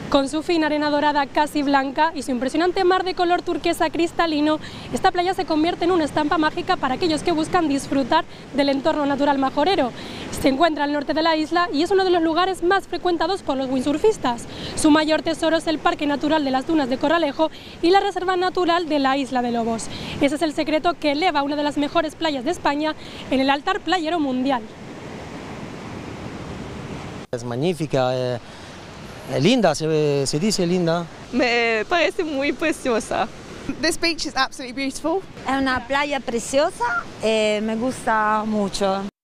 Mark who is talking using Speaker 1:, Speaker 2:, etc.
Speaker 1: Con su fina arena dorada casi blanca y su impresionante mar de color turquesa cristalino, esta playa se convierte en una estampa mágica para aquellos que buscan disfrutar del entorno natural majorero. Se encuentra al norte de la isla y es uno de los lugares más frecuentados por los windsurfistas. Su mayor tesoro es el Parque Natural de las Dunas de Corralejo y la Reserva Natural de la Isla de Lobos. Ese es el secreto que eleva una de las mejores playas de España en el altar playero mundial.
Speaker 2: Es magnífica, linda, se dice linda.
Speaker 3: Me parece muy preciosa.
Speaker 4: This beach is absolutely beautiful.
Speaker 5: Es una playa preciosa, me gusta mucho.